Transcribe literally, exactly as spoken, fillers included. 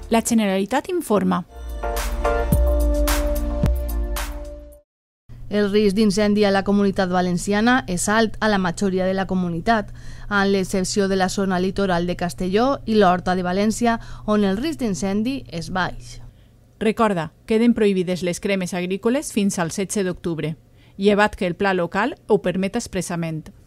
La Generalitat informa. El risc d'incendi a la Comunitat Valenciana és alt a la majoria de la comunitat, amb l'excepció de la zona litoral de Castelló i l'Horta de València, on el risc d'incendi és baix. Recorda, queden prohibides les cremes agrícoles fins al setze d'octubre, llevat que el pla local ho permet expressament.